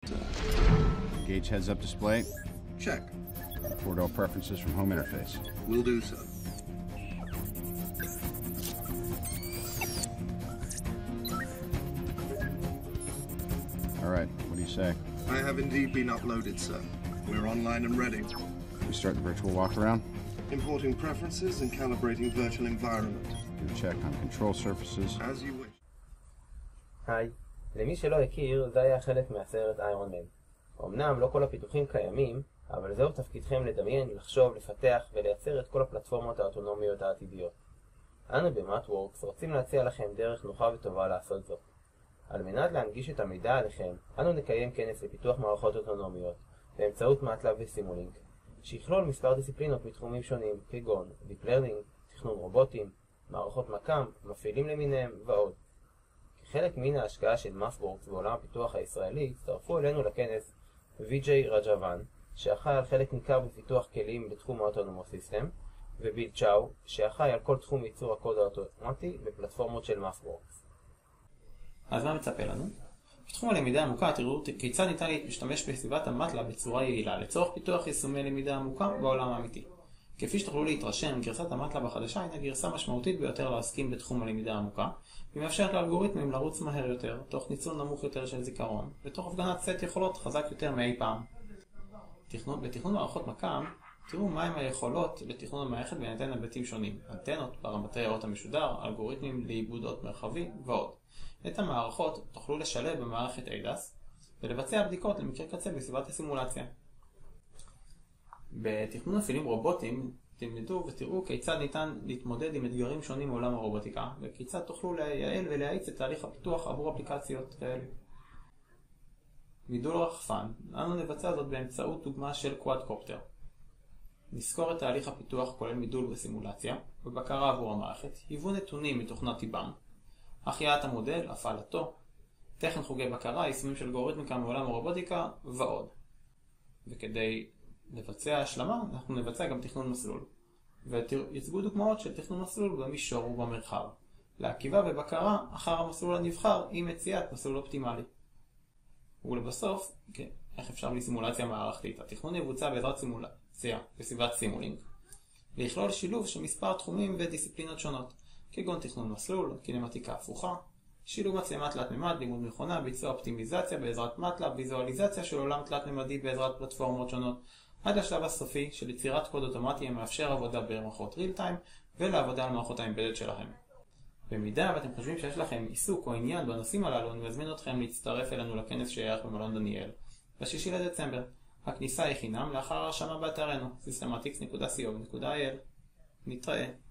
Gauge heads-up display. Check. 4-door preferences from home interface. Will do so. All right, what do you say? I have indeed been uploaded, sir. We're online and ready. We start the virtual walk-around. Importing preferences and calibrating virtual environment. Do a check on control surfaces. As you wish. היי, למי שלא הכיר, זה היה חלק מהסרט איירון מן. אמנם לא כל הפיתוחים קיימים, אבל זהו תפקידכם לדמיין, לחשוב, לפתח ולייצר את כל הפלטפורמות האוטונומיות העתידיות. אנו ב-MathWorks רוצים להציע לכם דרך נוחה וטובה לעשות זאת. על מנת להנגיש את המידע עליכם, אנו נקיים כנס לפיתוח מערכות אוטונומיות באמצעות MATLAB וסימולינק, שיכלול מספר דיסציפלינות מתחומים שונים כגון Deep Learning, תכנון רובוטים, מערכות מקם, מפעילים למיניהם ועוד. כחלק מן ההשקעה של MathWorks בעולם הפיתוח הישראלי, הצטרפו אלינו לכנס ויג'יי רג'וון, שאחראי על חלק ניכר בפיתוח כלים בתחום האוטונומוס סיסטם, וביל צ'או, שאחראי על כל תחום ייצור הקוד האוטומטי בפלטפורמות של MathWorks. אז מה מצפה לנו? בתחום הלמידה העמוקה תראו כיצד ניתן להשתמש בסביבת המטלב בצורה יעילה לצורך פיתוח יישומי למידה עמוקה בעולם האמיתי. כפי שתוכלו להתרשם, גרסת המטלב החדשה הינה גרסה משמעותית ביותר לעוסקים בתחום הלמידה העמוקה, היא מאפשרת לאלגוריתמים לרוץ מהר יותר, תוך ניצול נמוך יותר של זיכרון, ותוך הפגנת סט יכולות חזק יותר מאי פעם. בתכנון מערכות מקם, תראו מהם היכולות לתכנון המערכת בהינתן היבטים שונים, אנטנות, פרמטרי האות המשודר, אלגוריתמים לעיבוד אות מרחבי ועוד. את המערכות תוכלו לשלב במערכת ADAS ולבצע בדיקות למקרה קצה בסביבת הסימולציה. בתכנון מפעילים רובוטים תלמדו ותראו כיצד ניתן להתמודד עם אתגרים שונים מעולם הרובוטיקה, וכיצד תוכלו לייעל ולהאיץ את תהליך הפיתוח עבור אפליקציות כאלה. מידול רחפן, אנו נבצע זאת באמצעות דוגמה של קוואדקופטר. נזכור את תהליך הפיתוח כולל מידול וסימולציה, ובקרה עבור המערכת, היוון נתונים מתוכנת טיבם, החייאת המודל, הפעלתו, תכן חוגי בקרה, יישומים של אלגוריתמיקה מעולם הרובוטיקה ועוד. וכדי לבצע השלמה, אנחנו נבצע גם תכנון מסלול. ויצגו דוגמאות של תכנון מסלול במישור ובמרחב. לעקיבה ובקרה אחר המסלול הנבחר עם מציאת מסלול אופטימלי. ולבסוף, איך אפשר בלי סימולציה מערכתית? התכנון יבוצע בעזרת סימולציה בסביבת סימולינק, ויכלול שילוב של מספר תחומים ודיסציפלינות שונות, כגון תכנון מסלול, קינמטיקה הפוכה, שילוב מצלמה תלת-ממד, לימוד מכונה, ביצוע אופטימיזציה בעזרת MATLAB, ויזואליזציה של עולם תלת-ממדי בעזרת פלטפורמות שונות, עד לשלב הסופי של יצירת קוד אוטומטי המאפשר עבודה במערכות real time ולעבודה על מערכות האמבדד שלהם. במידה ואתם חושבים שיש לכם עיסוק או עניין בנושאים הללו, אני מזמין אתכם להצטרף אלינו לכנס שיערך במלון דניאל ב-6 לדצמבר. הכניסה היא חינם לאחר הרשמה באתרנו systematics.co.il. נתראה.